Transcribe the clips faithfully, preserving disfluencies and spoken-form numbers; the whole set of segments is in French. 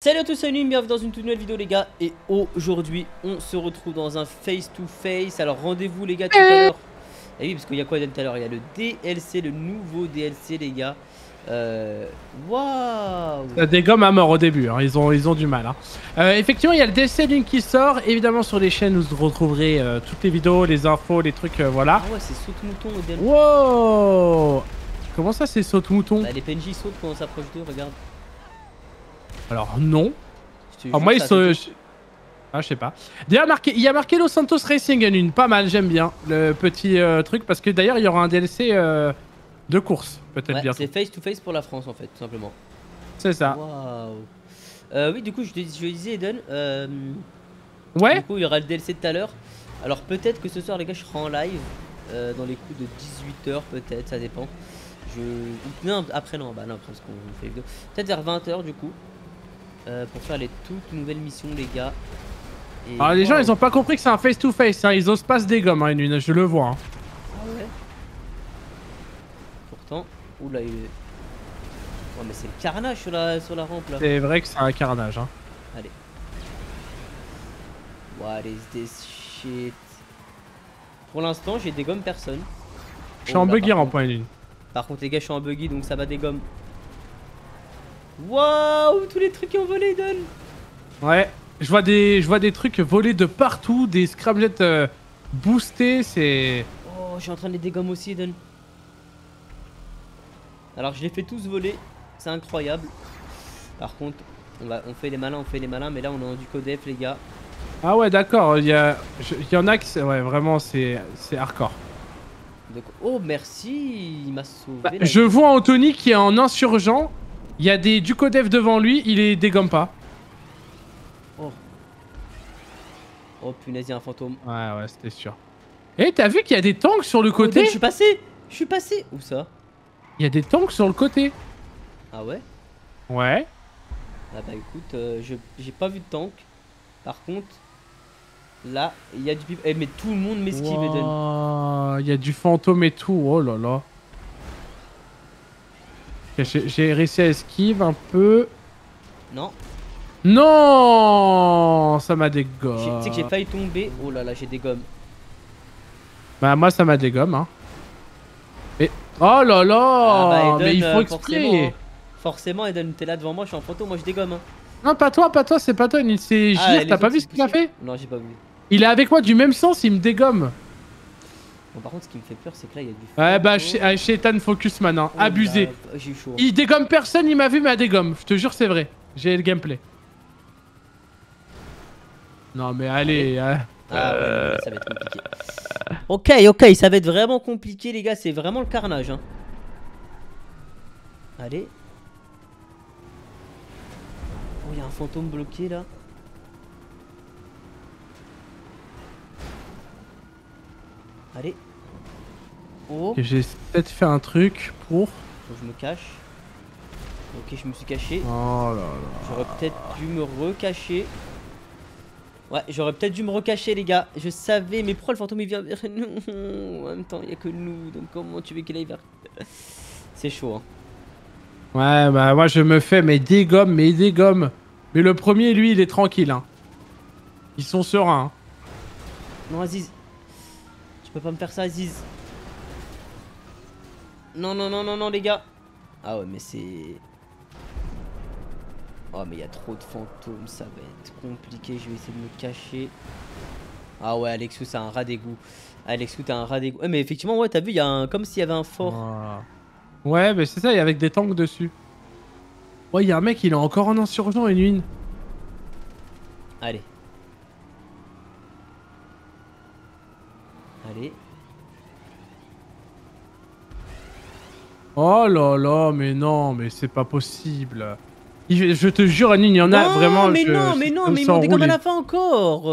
Salut à tous, salut, bienvenue dans une toute nouvelle vidéo les gars. Et aujourd'hui on se retrouve dans un face to face. Alors rendez-vous les gars tout à l'heure. Et oui parce qu'il y a quoi tout à l'heure? Il y a le D L C, le nouveau D L C les gars. Euh... Waouh. Ça dégomme à mort au début, hein. ils, ont, ils ont du mal. Hein. Euh, effectivement il y a le D L C Link qui sort. Évidemment sur les chaînes vous retrouverez euh, toutes les vidéos, les infos, les trucs, euh, voilà. Ah ouais c'est saute-mouton au D L C. Wow. Comment ça c'est saute-mouton? Bah les P N J sautent quand on s'approche d'eux, regarde. Alors non. Alors moi ils sont... Ah je sais pas. D'ailleurs marqué... il y a marqué Los Santos Racing en une, pas mal, j'aime bien le petit euh, truc. Parce que d'ailleurs il y aura un D L C euh, de course peut-être ouais, bientôt. c'est face to face pour la France en fait tout simplement. C'est ça. Waouh. Euh, oui du coup je, te, je disais Eden, euh, ouais. Du coup il y aura le D L C tout à l'heure. Alors peut-être que ce soir les gars je serai en live euh, dans les coups de dix-huit heures peut-être, ça dépend. Je... Non après non, bah non après parce qu'on fait vidéo. Peut-être vers vingt heures du coup. Euh, pour faire les toutes nouvelles missions les gars. Et alors les wow. gens ils ont pas compris que c'est un face to face, hein. Ils osent pas se dégommer hein, une, je le vois. Hein. Ah ouais. Pourtant, oula il est... Ouais mais c'est le carnage sur la, sur la rampe là. C'est vrai que c'est un carnage hein. Allez. What is this shit. Pour l'instant j'ai dégomme personne. Je suis oh, en buggy en point une. Par contre les gars je suis en buggy donc ça va dégomme. Waouh, tous les trucs qui ont volé, Don. Ouais, je vois des, je vois des trucs voler de partout, des scramblets euh, boostés, c'est... Oh, je suis en train de les dégommer aussi, Don. Alors je les fais tous voler, c'est incroyable. Par contre, on, va, on fait les malins, on fait les malins, mais là on est en du codef, les gars. Ah ouais, d'accord, il y, a, il y en a qui... Ouais, vraiment, c'est hardcore. Donc, oh, merci, il m'a sauvé. Bah, je vie. vois Anthony qui est en insurgent. Il y a des Ducodef devant lui, il les dégomme pas. Oh. Oh punaise, il y a un fantôme. Ouais, ouais, c'était sûr. Eh, t'as vu qu'il y a des tanks sur le côté? Oh, je suis passé. Je suis passé. Où ça? Il y a des tanks sur le côté. Ah ouais? Ouais. Ah bah écoute, euh, j'ai pas vu de tank. Par contre, là, il y a du... Eh mais tout le monde m'esquive, Eden. Wow, il y a du fantôme et tout, oh là là. J'ai réussi à esquive un peu. Non. Non, ça m'a dégomme. Tu sais que j'ai failli tomber. Oh là là, j'ai des gommes. Bah moi ça m'a dégomme hein. Mais oh là là, ah bah Eden, mais il faut expliquer. Forcément, forcément Eden, t'es là devant moi, je suis en photo, moi je dégomme. Hein. Non pas toi, pas toi, c'est pas toi, c'est Gir. Ah, t'as pas vu ce qu'il a fait? Non j'ai pas vu. Il est avec moi du même sens, il me dégomme. Bon, par contre, ce qui me fait peur, c'est que là, il y a du feu. Ouais, bah, chez, chez Ethan Focus, maintenant. Oh, abusé. J'ai eu chaud. Il dégomme personne, il m'a vu, mais à dégomme. Je te jure, c'est vrai. J'ai le gameplay. Non, mais allez. allez. Ah euh... ouais, ça va être compliqué. Ok, ok, ça va être vraiment compliqué, les gars. C'est vraiment le carnage. Hein. Allez. Oh, il y a un fantôme bloqué là. Allez. Oh. Okay, j'ai peut-être fait un truc pour... Faut que je me cache. Ok, je me suis caché. Oh là là. J'aurais peut-être dû me recacher. Ouais, j'aurais peut-être dû me recacher, les gars. Je savais, mais pourquoi le fantôme il vient vers nous? En même temps, il n'y a que nous. Donc comment tu veux qu'il aille vers... C'est chaud, hein. Ouais, bah moi je me fais mais dégomme, mais dégomme. Mais le premier, lui, il est tranquille, hein. Ils sont sereins. Hein. Non, Aziz. Tu peux pas me faire ça, Aziz. Non, non, non, non, non, les gars. Ah ouais, mais c'est... Oh, mais il y a trop de fantômes, ça va être compliqué. Je vais essayer de me cacher. Ah ouais, Alexou, c'est un rat d'égout. Alexou, t'as un rat d'égout. Ouais, mais effectivement, ouais, t'as vu, il y a un... comme s'il y avait un fort. Oh. Ouais, mais c'est ça, il y a avec des tanks dessus. Ouais, il y a un mec, il est encore en insurgent, une une. Allez. Allez. Oh là là, mais non, mais c'est pas possible. Je, je te jure, Anine, il y en a non, vraiment. Mais je, non, mais non, mais ils m'ont dégommé à la fin encore.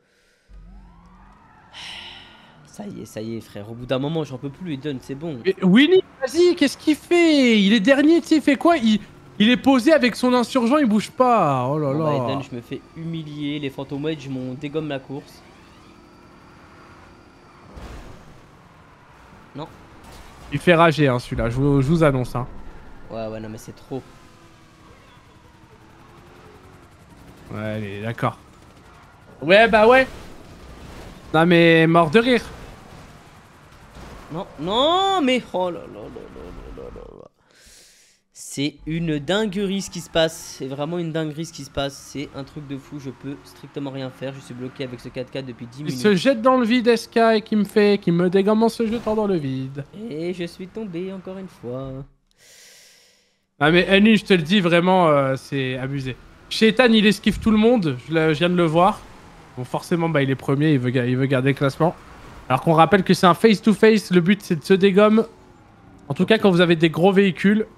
Ça y est, ça y est, frère. Au bout d'un moment, j'en peux plus, Eden, c'est bon. Mais Winnie, vas-y, qu'est-ce qu'il fait? Il est dernier, tu sais, il fait quoi? il, il est posé avec son insurgent, il bouge pas. Oh là bon, là. Bah, Eden, je me fais humilier. Les fantômes wedge m'ont dégomme la course. Non. Il fait rager, hein, celui-là, je, je vous annonce. Hein. Ouais, ouais, non, mais c'est trop. Ouais, allez, d'accord. Ouais, bah ouais. Non, mais mort de rire. Non, non, mais oh là là là là là là là. C'est une dinguerie ce qui se passe. C'est vraiment une dinguerie ce qui se passe. C'est un truc de fou. Je peux strictement rien faire. Je suis bloqué avec ce quatre quatre depuis dix Il minutes. se jette dans le vide, S K, et qui me fait, qui me dégomme en se jetant dans le vide. Et je suis tombé encore une fois. Ah mais Annie, je te le dis vraiment, euh, c'est abusé. Shaitan, il esquive tout le monde. Je, le- je viens de le voir. Bon, forcément, bah il est premier. Il veut, ga- il veut garder le classement. Alors qu'on rappelle que c'est un face-to-face. Le but, c'est de se dégommer. En tout cas, quand vous avez des gros véhicules.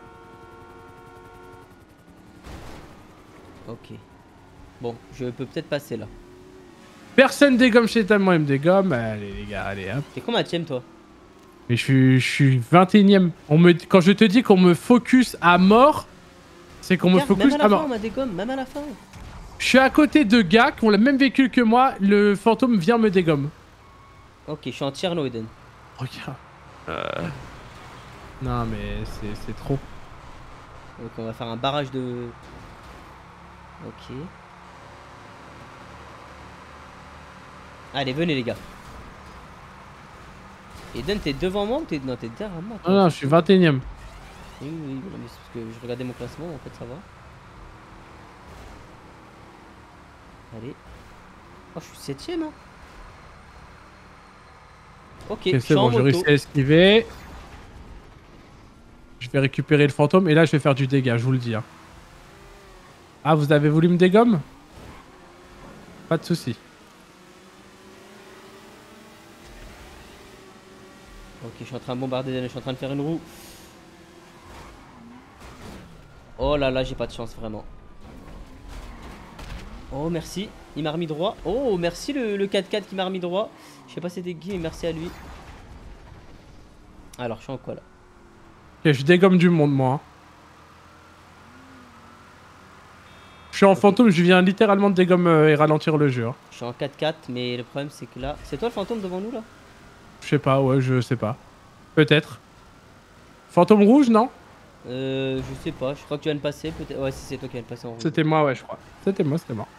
Ok. Bon, je peux peut-être passer là. Personne dégomme Shaitan, moi il me dégomme. Allez les gars, allez hop. T'es combien tième toi? Mais je suis, je suis vingt et unième. On me, quand je te dis qu'on me focus à mort, c'est qu'on me Regarde, focus même à la à fin, mort. on m'a dégomme, même à la fin. Je suis à côté de gars qui ont le même véhicule que moi. Le fantôme vient me dégomme. Ok, je suis en Tierno Eden. Regarde. Euh... Non mais c'est trop. Donc on va faire un barrage de... Ok. Allez, venez les gars. Eden, t'es devant moi ou t'es... Non, t'es derrière moi. Toi. Non, non, je suis vingt et unième. Oui, oui, oui, non, mais c'est parce que je regardais mon classement, en fait, ça va. Allez. Oh, je suis septième, hein. Ok, Okay, je suis bon, en je moto. réussis à esquiver. Je vais récupérer le fantôme et là je vais faire du dégât, je vous le dis. Hein. Ah, vous avez voulu me dégommer? Pas de soucis. Ok, je suis en train de bombarder, je suis en train de faire une roue. Oh là là, j'ai pas de chance, vraiment. Oh, merci. Il m'a remis droit. Oh, merci le, le quatre quatre qui m'a remis droit. Je sais pas c'était qui, mais merci à lui. Alors, je suis en quoi là? Ok, je dégomme du monde, moi. Hein. Je suis en okay. fantôme, je viens littéralement de dégommer euh, et ralentir le jeu. Hein. Je suis en quatre quatre, mais le problème c'est que là... C'est toi le fantôme devant nous là? Je sais pas, ouais, je sais pas. Peut-être. Fantôme rouge, non? Euh, je sais pas, je crois que tu viens de passer, peut-être. Ouais, si c'est toi qui viens de passer en rouge. C'était moi, ouais, je crois. C'était moi, c'était moi.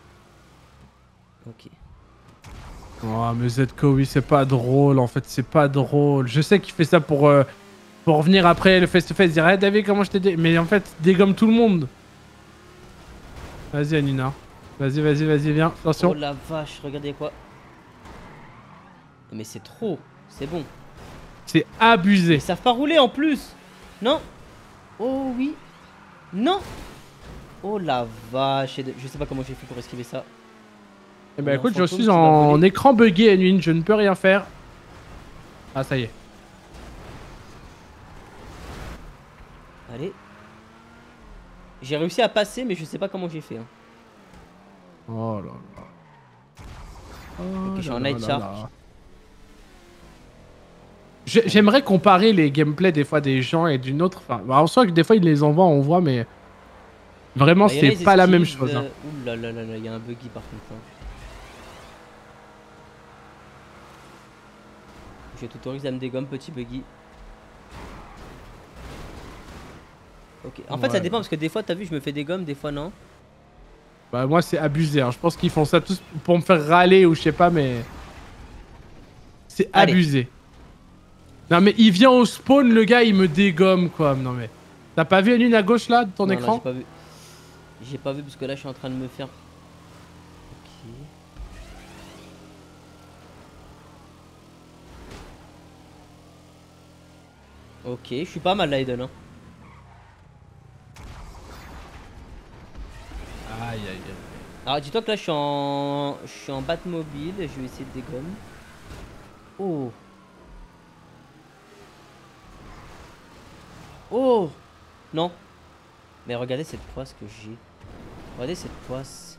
Ok. Oh, mais Zco, oui, c'est pas drôle, en fait, c'est pas drôle. Je sais qu'il fait ça pour, euh, pour revenir après le face-to-face, -face, dire, hey, David, comment je t'ai dé... Mais en fait, dégomme tout le monde. Vas-y, Anina. Vas-y, vas-y, vas-y, viens, attention. Oh la vache, regardez quoi. Mais c'est trop, c'est bon. C'est abusé. Ils savent pas rouler en plus. Non. Oh oui. Non. Oh la vache. Je sais pas comment j'ai fait pour esquiver ça. Eh ben écoute, je suis en écran buggé, Anine, je ne peux rien faire. Ah, ça y est. Allez. J'ai réussi à passer, mais je sais pas comment j'ai fait. Hein. Oh là là. Oh ok, je suis en night charge. J'aimerais comparer les gameplays des fois des gens et d'une autre. Enfin, en soi que des fois ils les envoient, on voit, mais vraiment bah, c'est pas la même chose. Euh... Hein. Ouh là là là là, il y a un buggy par contre. Hein. Je t'autorise à me dégommer, petit buggy. Ok. En fait, ouais. Ça dépend parce que des fois, t'as vu, je me fais dégommer, des fois non. Bah moi c'est abusé. Hein. Je pense qu'ils font ça tous pour me faire râler ou je sais pas, mais c'est abusé. Non mais il vient au spawn, le gars il me dégomme quoi. Non mais t'as pas vu une à gauche là de ton non, écran? J'ai pas vu. J'ai pas vu parce que là je suis en train de me faire. Ok. Ok, je suis pas mal là, Eden. Hein. Aïe aïe aïe. Alors dis-toi que là je suis en. Je suis en Batmobile et je vais essayer de dégommer. Oh. Oh non. Mais regardez cette poisse que j'ai. Regardez cette poisse.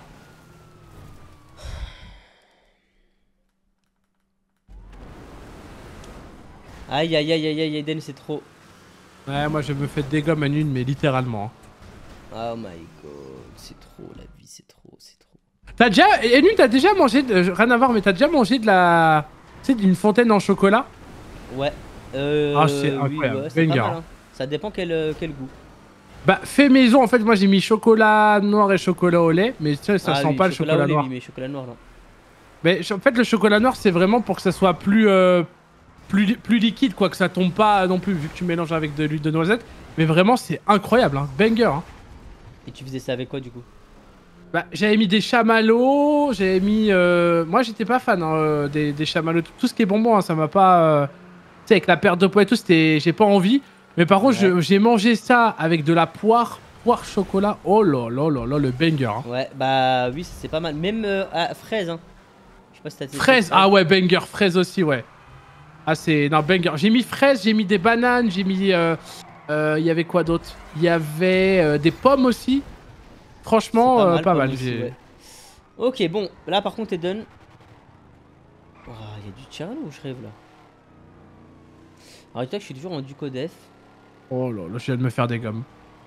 Aïe aïe aïe aïe aïe Eden, c'est trop. Ouais, moi je me fais dégommer à une, mais littéralement. Oh my god, c'est trop la vie, c'est trop, c'est trop. T'as déjà... Enu, t'as déjà mangé... De... Rien à voir, mais t'as déjà mangé de la... Tu sais, d'une fontaine en chocolat? Ouais. Euh... Ah, c'est incroyable. Oui, ouais, c'est pas mal, hein. Ça dépend quel, euh, quel goût. Bah, fait maison, en fait, moi j'ai mis chocolat noir et chocolat au lait, mais tu sais, ça Ah sent oui, pas le chocolat chocolat au lait, noir. oui, mais chocolat noir, non. Mais en fait, le chocolat noir, c'est vraiment pour que ça soit plus, euh, plus, li- plus liquide, quoi, que ça tombe pas non plus, vu que tu mélanges avec de l'huile de noisette. Mais vraiment, c'est incroyable, hein, banger. Hein. Et tu faisais ça avec quoi, du coup? Bah, j'avais mis des chamallows, j'avais mis... euh, Moi, j'étais pas fan hein, euh, des, des chamallows, tout, tout ce qui est bonbon, hein, ça m'a pas... euh, Tu sais, avec la perte de poids et tout, c'était... j'ai pas envie. Mais par contre, Ouais. je- j'ai mangé ça avec de la poire, poire chocolat. Oh là là là là, le banger. Hein. Ouais, bah oui, c'est pas mal. Même euh, à fraise, hein. Je sais pas si t'as testé Fraise, fraise. ah ouais, banger, fraise aussi, ouais. Ah, c'est... Non, banger. J'ai mis fraise, j'ai mis des bananes, j'ai mis... euh, euh, Il y avait quoi d'autre? Il y avait euh, des pommes aussi. C'est Franchement, pas euh, mal, pas pomme mal. aussi, j'ai- ouais. Ok, bon, là par contre, t'es done. Oh, il y a du Tyrell ou je rêve là? Alors, dis-toi que je suis toujours en Ducodef. Oh là là, je viens de me faire des gommes.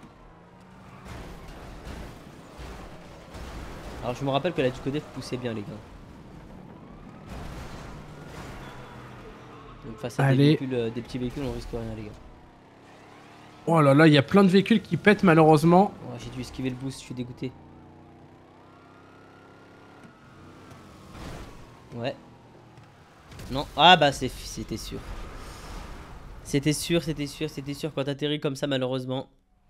Alors, je me rappelle que la Ducodef poussait bien, les gars. Donc, face à des, Allez. véhicules, euh, des petits véhicules, on risque rien, les gars. Oh là là, il y a plein de véhicules qui pètent malheureusement. Oh, j'ai dû esquiver le boost, je suis dégoûté. Ouais. Non, ah bah c'est- c'était sûr. C'était sûr, c'était sûr, c'était sûr quand t'atterris comme ça, malheureusement.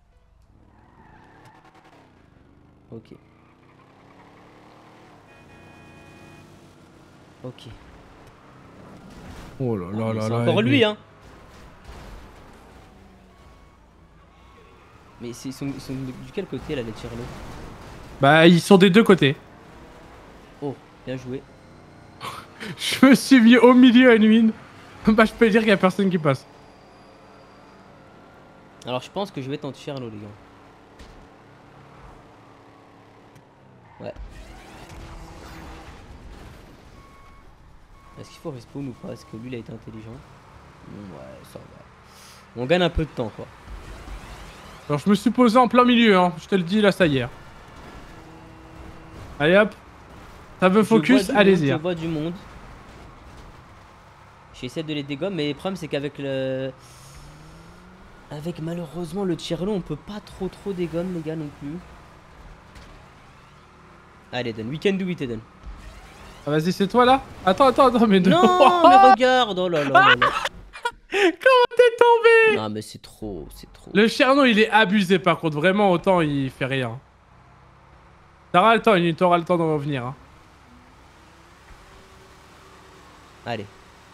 Ok. Ok. Oh là Ah, là mais là c'est là. encore mais- lui, hein. Mais c'est- ils sont, ils sont de de quel côté là, les Tyrellos? Bah, ils sont des deux côtés. Oh, bien joué. Je me suis mis au milieu à une Bah, je peux dire qu'il y a personne qui passe. Alors je pense que je vais être en Tyrello, les gars. Ouais. Est-ce qu'il faut respawn ou pas? Est-ce que lui il a été intelligent? Bon, ouais, ça va. On gagne un peu de temps, quoi. Alors, je me suis posé en plein milieu, hein. Je te le dis, là, ça y est. Allez hop. Ça veut Je vois focus, du monde, allez-y. Je hein. vois du monde. J'essaie de les dégommer, mais le problème c'est qu'avec le... Avec malheureusement le Tyrello, on peut pas trop trop dégommer, les gars, non plus. Allez, Eden, we can do it, Eden. Ah, vas-y, c'est toi là. Attends, attends, attends, mais Non, non. mais regarde, oh là là là là. Comment t'es tombé? Non, mais c'est trop, c'est trop. Le Cherno, il est abusé par contre. Vraiment, autant il fait rien. T'auras le temps, il t'aura le temps de revenir. Hein. Allez.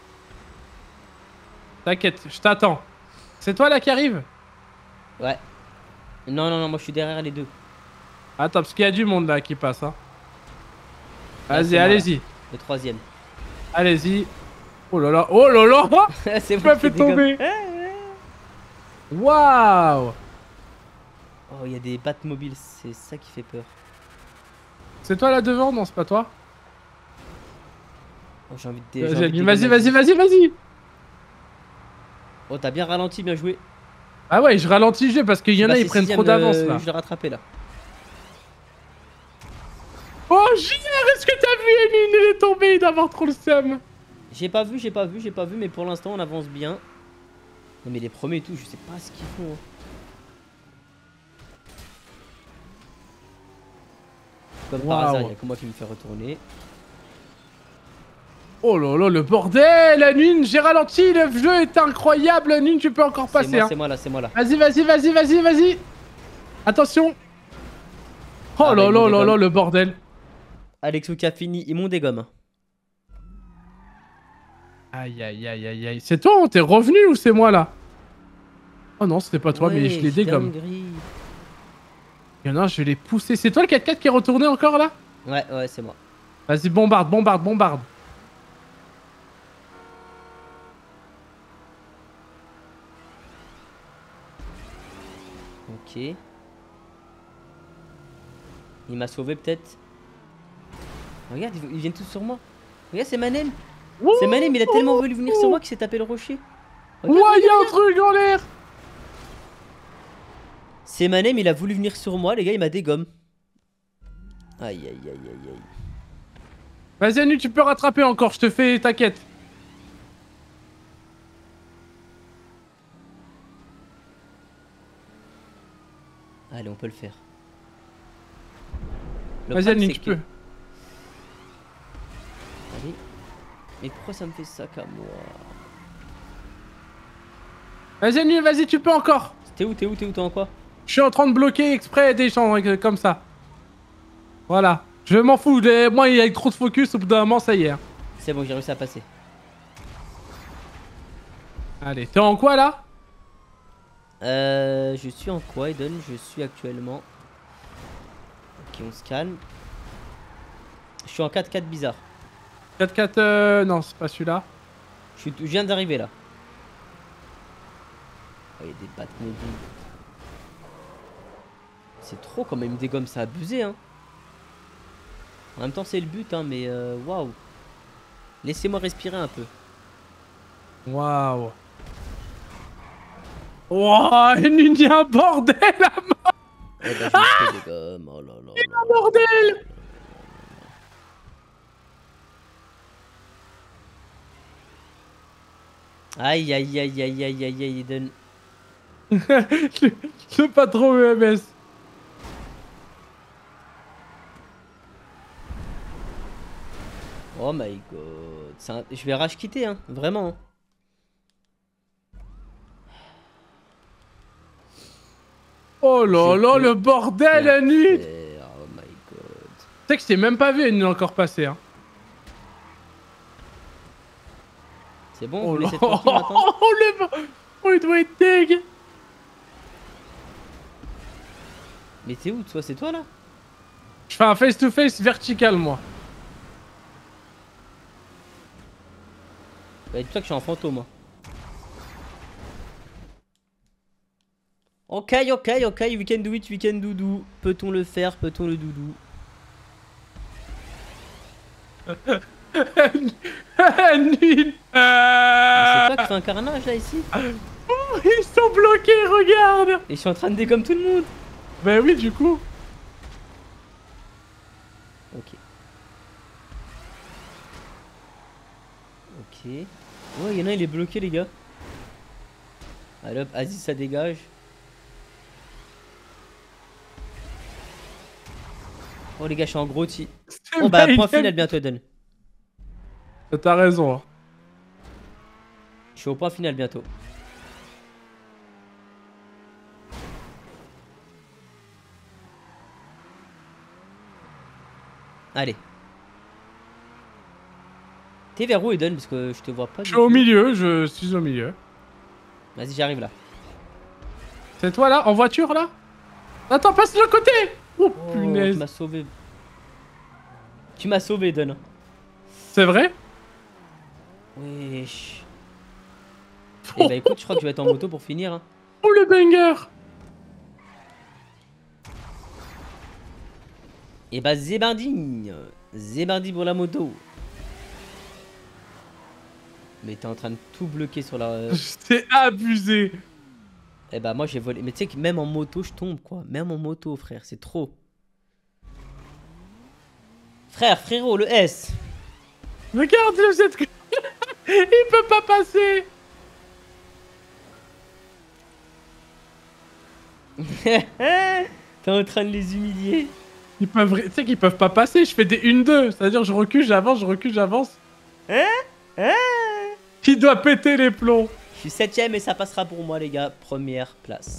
T'inquiète, je t'attends. C'est toi là qui arrive? Ouais. Non, non, non, moi je suis derrière les deux. Attends, parce qu'il y a du monde là qui passe. Hein. Là, Vas-y, c'est moi, allez-y. Le troisième. Allez-y. Oh là là, oh là là. C'est Tu moi m'as qui fait dégomme. tomber. Waouh. Oh, il y a des Batmobiles, c'est ça qui fait peur. C'est toi là devant? Non, c'est pas toi. Oh, j'ai envie de dé- j'ai Vas-y, envie de vas-y, dégommer. vas-y, vas-y, vas-y. Oh, t'as bien ralenti, bien joué. Ah ouais, je ralentis le jeu parce qu'il y en a, Bah, ils c'est prennent sixième, trop d'avance euh, là. Je l'ai rattrapé là. Oh, J R, est-ce que t'as vu Eline? Il est tombé, il doit avoir trop le seum. J'ai pas vu, j'ai pas vu, j'ai pas vu, mais pour l'instant on avance bien. Non, mais les premiers et tout, je sais pas ce qu'ils font. Hein. Comme par Waouh. hasard, il y a que moi qui me fait retourner. Oh là là, le bordel, Anune, j'ai ralenti, le jeu est incroyable, Anune, tu peux encore C'est passer. moi, Hein. c'est moi là, c'est moi là. Vas-y, vas-y, vas-y, vas-y, vas-y. Attention. Oh Ah, bah, là il là me là là, dégomme. le bordel. Alexou qui a fini, ils m'ont dégomme. Aïe, aïe, aïe, aïe, aïe. C'est toi, t'es revenu ou c'est moi là? Oh non, c'était pas toi, mais je les dégomme. Il y en a un, je l'ai poussé. C'est toi le quatre quatre qui est retourné encore là? Ouais, ouais, c'est moi. Vas-y, bombarde, bombarde, bombarde. Ok. Il m'a sauvé peut-être. Regarde, ils ils viennent tous sur moi. Regarde, c'est Manem. C'est Manem, il a tellement voulu venir sur moi qu'il s'est tapé le rocher. Ouah, Regarde, il y a un regarde. truc en l'air. C'est Manem, il a voulu venir sur moi, les gars, il m'a dégomme. Aïe, aïe, aïe, aïe, aïe. Vas-y, Anu, tu peux rattraper encore, je te fais, t'inquiète. Allez, on peut le faire. Vas-y, Annie, tu que... peux. Allez. Mais pourquoi ça me fait ça qu'à moi? Vas-y, Annie, vas-y, tu peux encore. T'es où, t'es où, t'es où, t'es en quoi? Je suis en train de bloquer exprès des gens comme ça. Voilà. Je m'en fous. Moi, il y a trop de focus. Au bout d'un moment, ça y est. C'est bon, j'ai réussi à passer. Allez, t'es en quoi là? Euh, je suis en quoi, Eden? Je suis actuellement... Ok, on se calme. Je suis en quatre quatre bizarre. quatre quatre, euh... non, c'est pas celui-là. Je, suis... je viens d'arriver là. Oh, il y a des battes mobiles. C'est trop quand même, des gommes, ça a abusé, hein. En même temps, c'est le but, hein, mais euh, waouh. Laissez-moi respirer un peu. Waouh. Waouh, il y a un bordel à mort. Eh ben, ah des gommes. Oh là là. Il y a un bordel. Aïe aïe aïe aïe aïe aïe aïe Eden. Le patron E M S. Oh my god. Un... Je vais rage quitter, hein. Vraiment. Oh là là, le bordel la nuit. Oh my god. Tu sais que je t'ai même pas vu une encore passer, hein. C'est bon, oh vous laissez oh, tranquille maintenant. Oh le... Oh, il doit être deg. Mais t'es où toi? C'est toi là? Je fais un face to face vertical moi. Bah dis-toi que je suis en fantôme moi. Ok, ok, ok, we can do it, we can do do. Peut-on le faire? Peut-on le doudou? Nul. C'est toi qui fais un carnage là ici? Oh, ils sont bloqués, regarde. Et je suis en train de dégommer tout le monde. Bah oui, du coup. Ok. Ok. Oh, il y en a, il est bloqué, les gars. Allez hop, Aziz, ça dégage. Oh, les gars, je suis en gros tir. Oh, bah, point final bientôt, Eden. T'as raison. Hein. Je suis au point final bientôt. Allez. T'es vers où, Eden? Parce que je te vois pas. Je suis au milieu, je suis au milieu. Vas-y, j'arrive là. C'est toi là, en voiture là? Attends, passe de l'autre côté. Oh, oh punaise. Tu m'as sauvé. Tu m'as sauvé, Eden. C'est vrai? Wesh. Eh bah écoute, je crois que je vais être en moto pour finir. Hein. Oh le banger. Et bah zébardi. Zébardi pour la moto. Mais t'es en train de tout bloquer sur la... C'est abusé. Eh bah moi j'ai volé. Mais tu sais que même en moto je tombe quoi. Même en moto frère, c'est trop. Frère, frérot, le S. Regarde le Z. Il peut pas passer. T'es en train de les humilier. Ils peuvent... Tu sais qu'ils peuvent pas passer, je fais des un deux. C'est-à-dire je recule, j'avance, je recule, j'avance. Hein Hein Il doit péter les plombs. Je suis septième et ça passera pour moi les gars. Première place.